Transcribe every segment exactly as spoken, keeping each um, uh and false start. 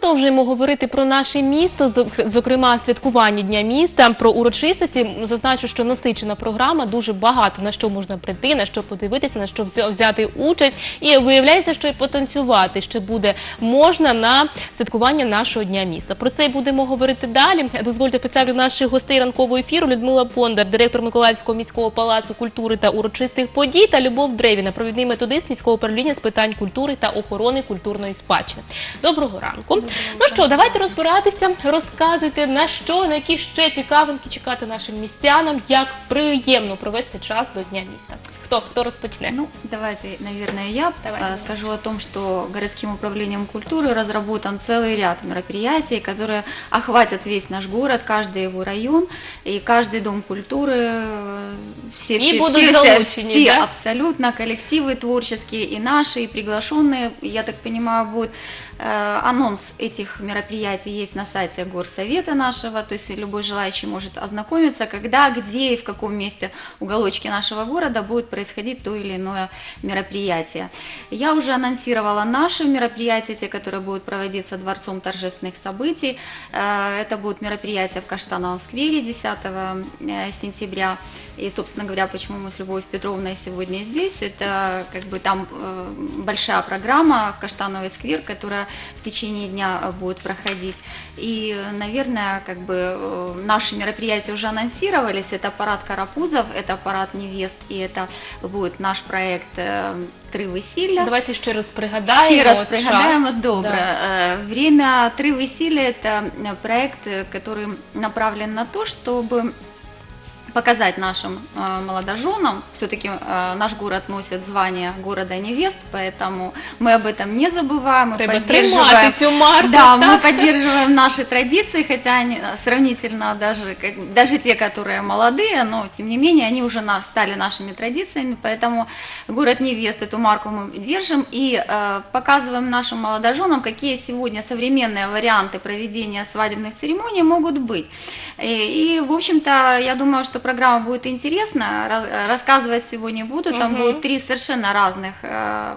продовжуємо говорити про наше місто, зокрема святкування Дня міста, про урочистості. Зазначу, що насичена програма, дуже багато на що можна прийти, на що подивитися, на що взяти участь. І виявляється, що і потанцювати ще буде можна на святкування нашого Дня міста. Про це і будемо говорити далі. Дозвольте представлю наших гостей ранкового ефіру. Людмила Бондар, директор Миколаївського міського палацу культури та урочистих подій, та Любов Древіна, провідний методист міського управління з питань культури та охорони культурної спадщини. Доброго ранку. Доброго ну що, давайте розбиратися, розказуйте, на що, на які ще цікавинки чекати нашим містянам, як приємно провести час до Дня міста. Кто, кто распочнет? Ну, давайте, наверное, я давайте. скажу о том, что городским управлением культуры разработан целый ряд мероприятий, которые охватят весь наш город, каждый его район, и каждый дом культуры, все, все, все, будут все, залучены, все да? абсолютно, коллективы творческие, и наши, и приглашенные, я так понимаю, будет э, анонс этих мероприятий есть на сайте горсовета нашего, то есть любой желающий может ознакомиться, когда, где и в каком месте уголочки нашего города будет происходить происходить то или иное мероприятие. Я уже анонсировала наши мероприятия, те, которые будут проводиться Дворцом торжественных событий. Это будут мероприятия в Каштановом сквере десятого сентября. И, собственно говоря, почему мы с Любовью Петровной сегодня здесь, это как бы там большая программа Каштановый сквер, которая в течение дня будет проходить. И, наверное, как бы наши мероприятия уже анонсировались. Это парад карапузов, это парад невест, и это будет наш проект «Три весілля». Давайте ще раз пригадаємо. Ще раз пригадаємо, добре. Да. Время «Три весілля» – это проект, который направлен на то, чтобы показать нашим э, молодоженам, все-таки э, наш город носит звание города невест, поэтому мы об этом не забываем, мы Треба поддерживаем, эту марку, да, так? мы поддерживаем наши традиции, хотя они сравнительно даже, как, даже те, которые молодые, но тем не менее они уже на, стали нашими традициями, поэтому город невест, эту марку мы держим и э, показываем нашим молодоженам, какие сегодня современные варианты проведения свадебных церемоний могут быть. И, и в общем-то, я думаю, что программа будет интересна, рассказывать сегодня буду, там угу. будут три совершенно разных э,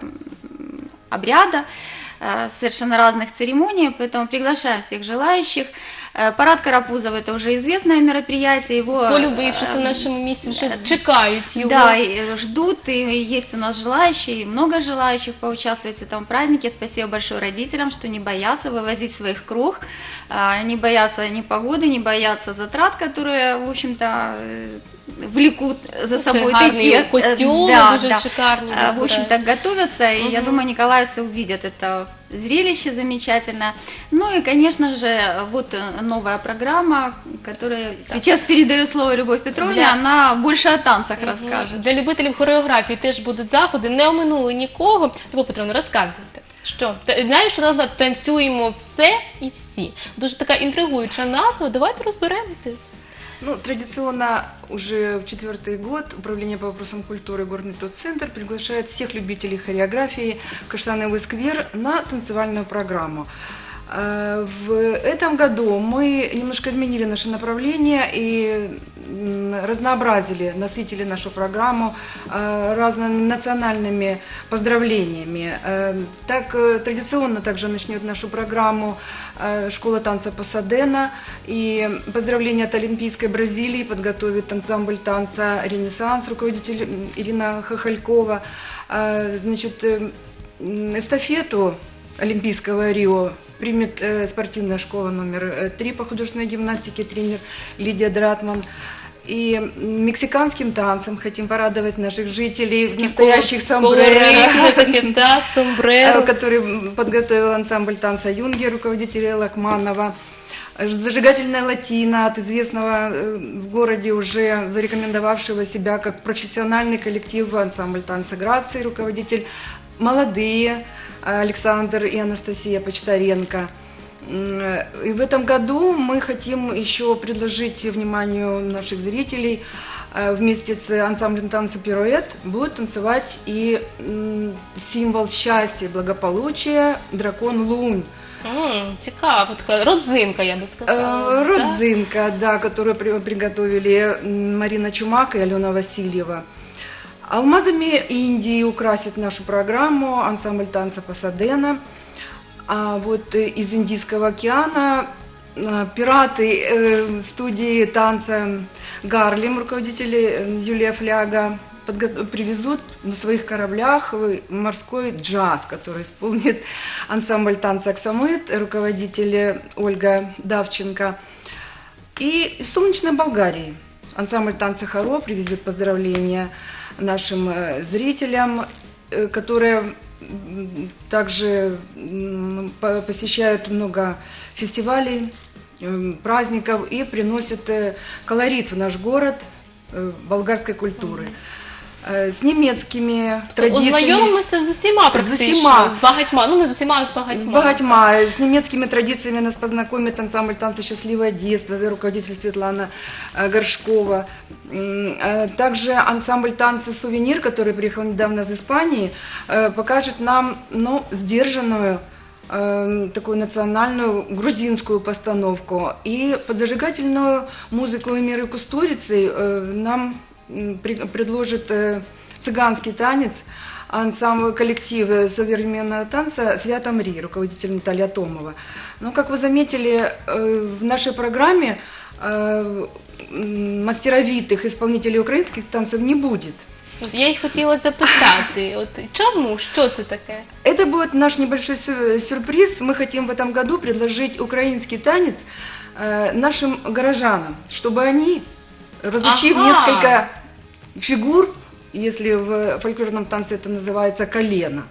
обряда, э, совершенно разных церемоний, поэтому приглашаем всех желающих. Парад карапузов – это уже известное мероприятие, его… Полюбившись на нашем месте, уже чекают его. Да, и ждут, и есть у нас желающие, много желающих поучаствовать в этом празднике. Спасибо большое родителям, что не боятся вывозить своих крох, не боятся непогоды, не боятся затрат, которые, в общем-то, влекут за собой такие костюмы, да, дуже да. шикарные. В общем-то, готовятся, и угу. я думаю, николаевцы увидят это зрелище замечательное. Ну и, конечно же, вот новая программа, которая так. сейчас передаю слово Любовь Петровне, для... она больше о танцах угу. расскажет. Для любителів хореографії теж будуть заходи, не оминули нікого. Любов Петровна, розказуйте. Що? Знаєш, що назва «Танцюємо все і всі». Дуже така інтригуюча назва, давайте розберемося. Ну, традиционно уже в четвертый год Управление по вопросам культуры Горметод-центр приглашает всех любителей хореографии в Каштановый сквер на танцевальную программу. В этом году мы немножко изменили наше направление и разнообразили, насытили нашу программу разнонациональными поздравлениями. Так, традиционно также начнет нашу программу школа танца Пасадена, и поздравления от Олимпийской Бразилии подготовит ансамбль танца «Ренессанс», руководитель Ирина Хохолькова. Значит, эстафету Олимпийского Рио примет э, спортивная школа номер три по художественной гимнастике, тренер Лидия Дратман. И мексиканским танцем хотим порадовать наших жителей в настоящих сомбреро, который подготовил ансамбль танца «Юнги», руководителя Лакманова. Зажигательная латина от известного в городе уже зарекомендовавшего себя как профессиональный коллектив ансамбль танца «Грации», руководитель «Молодые» Александр и Анастасия Почтаренко. И в этом году мы хотим еще предложить вниманию наших зрителей вместе с ансамблем танца «Пируэт» будет танцевать и символ счастья и благополучия дракон Лунь. Mm, цікаво, така родзинка, я бы сказала. Родзинка, да, да, которую приготовили Марина Чумак и Алена Васильева. Алмазами Индии украсит нашу программу ансамбль танца Пасадена. А вот э, из Индийского океана э, пираты э, студии танца Гарлем, руководители э, Юлия Фляга, подго- привезут на своих кораблях э, морской джаз, который исполнит ансамбль танца «Аксамыт», руководитель Ольга Давченко. И из солнечной Болгарии ансамбль танца «Хоро» привезет поздравления нашим э, зрителям, э, которые м, также м, по- посещают много фестивалей, э, праздников и приносят э, колорит в наш город э, болгарской культуры. Э, С немецкими традициями. Ознайомимося з усіма практично, усіма. з багатьма, ну не з усіма, а з багатьма. С багатьма, с немецкими традициями нас познакомит ансамбль танца «Счастливое детство», руководитель Светлана э, Горшкова. М, э, Также ансамбль танца «Сувенир», который приехал недавно из Испании, э, покажет нам, ну, сдержанную, э, такую национальную грузинскую постановку. И под зажигательную музыку Эмиры Кустурицы э, нам м, при- предложит э, цыганский танец ансамбль, коллектив э, современного танца «Свято Мри», руководитель Наталья Томова. Но, как вы заметили, э, в нашей программе э, м, мастеровитых исполнителей украинских танцев не будет. От я й хотіла запитати, от чому, що це таке? Это будет наш небольшой сю- сюрприз. Мы хотим в этом году предложить украинский танец э, нашим горожанам, чтобы они, разучив Ага. несколько фигур, если в фольклорном танце это называется колено,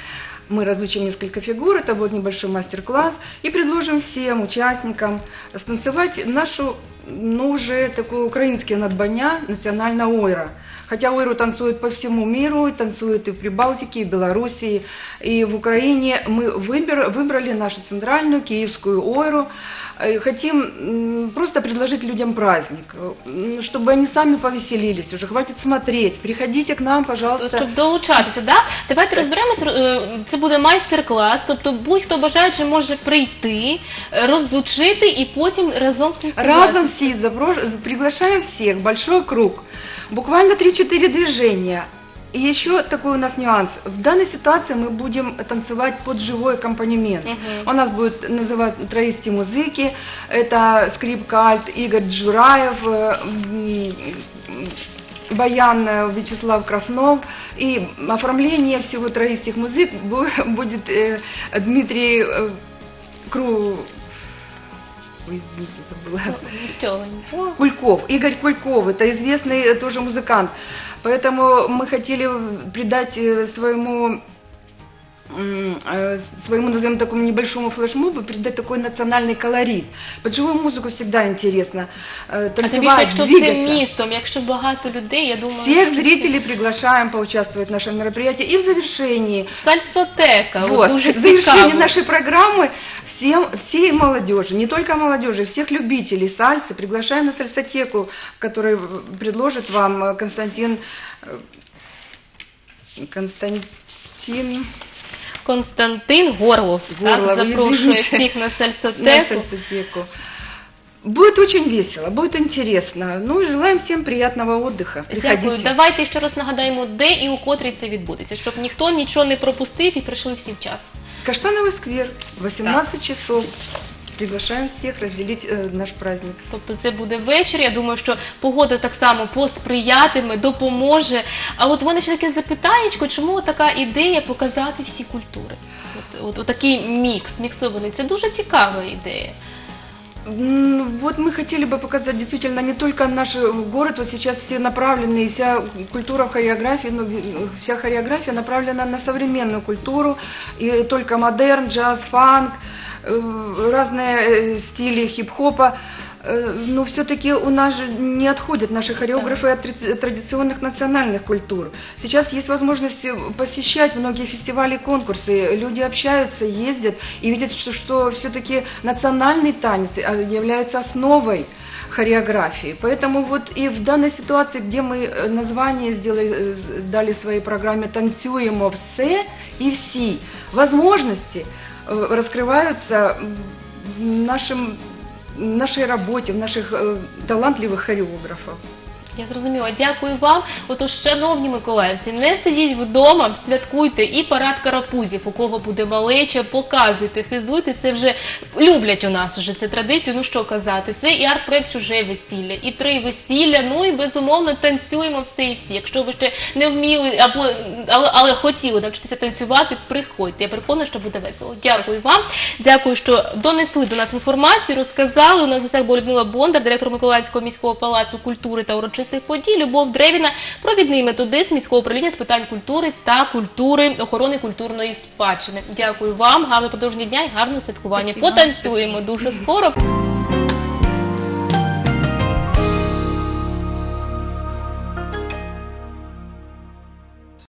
мы разучим несколько фигур, это будет небольшой мастер-класс, и предложим всем участникам станцевать нашу, ну, уже такую украинские надбання, национальная ойра. Хотя ойру танцуют по всему миру, и танцуют и в Прибалтике, и в Белоруссии, и в Украине. Мы выбер, выбрали нашу центральную киевскую ойру. Э, Хотим м, просто предложить людям праздник, м, чтобы они сами повеселились уже. Хватит смотреть, приходите к нам, пожалуйста. Щоб долучатися, да? Давайте розберемося. е, Це буде майстер-клас, тобто будь-хто бажаючий може прийти, е, розучити і потім разом з ним Разом все заброш... приглашаем всех, большой круг. Буквально три-четыре движения. И еще такой у нас нюанс. В данной ситуации мы будем танцевать под живой аккомпанемент. У нас будет называть троисти музыки. Это скрипка альт Игорь Джураев, э, м, баян э, Вячеслав Краснов. И оформление всего троистих музык бу- будет э, Дмитрий э, Кру... Ой, извините, забыла. Нічого, нічого. Кульков, Игорь Кульков, это известный э, тоже музыкант. Поэтому мы хотели придать э, своему, м, э, своему, назовем такому небольшому флешмобу, придать такой национальный колорит. Под живую музыку всегда интересно э, А тим більше, танцевать, якщо всім двигаться. містом, якщо багато людей, я думаю, Всех що зрителей приглашаем поучаствовать в нашем мероприятии. И в завершении, це сальсотека, от вот, дуже в завершении цікаво. нашей программы всем, всей молодежи, не только молодежи, всех любителей сальсы приглашаем на сальсотеку, которую предложит вам э, Константин э, Константин Константин Горлов, Горлов, так, запрошує извините. всіх на на сальсотеку. сальсотеку. Будет очень весело, будет интересно. Ну и желаем всем приятного отдыха. Приходите. Дякую. Давайте ще раз нагадаємо, де і у котрій це відбудеться, щоб ніхто нічого не пропустив і прийшли всі вчасно. Каштановый сквер, восемнадцать часов. Приглашаем всех разделить э, наш праздник. Тобто це буде вечір. Я думаю, що погода так само посприятиме, допоможе. А от у мене ще таке запитаннячко, чому така ідея показати всі культури? От, от, от такий мікс, міксований. Це дуже цікава ідея. М, Вот мы хотели бы показать действительно не только наш город, вот сейчас все направлены, и вся культура в хореографии, ну, вся хореография направлена на современную культуру, и только модерн, джаз, фанк, э, разные э, стили хип-хопа. Э, Но все-таки у нас же не отходят наши хореографы от тради- традиционных национальных культур. Сейчас есть возможность посещать многие фестивали и конкурсы. Люди общаются, ездят и видят, что, что все-таки национальный танец а, является основой хореографии. Поэтому вот и в данной ситуации, где мы э, название сделали, э, дали своей программе «Танцюємо все и всі», возможности э, раскрываются в нашем в нашей работе, в наших э, талантливых хореографов. Я зрозуміла. Дякую вам. Отож, шановні миколаївці, не сидіть вдома, святкуйте і парад карапузів. У кого буде малеча, показуйте, хизуйте. Це вже люблять у нас вже цю традицію. Ну що казати, це і арт-проект «Чуже весілля», і три весілля, ну і безумовно танцюємо все і всі. Якщо ви ще не вміли, або, але, але хотіли навчитися танцювати, приходьте. Я переконана, що буде весело. Дякую вам. Дякую, що донесли до нас інформацію, розказали. У нас в гостях була Людмила Бондар, директор Миколаївського міського палацу культури та урочистих подій, Любов Древіна, провідний методист міського управління з питань культури та культури, охорони культурної спадщини. Дякую вам, гарного продовження дня і гарного святкування. Спасибо. Потанцюємо дуже скоро.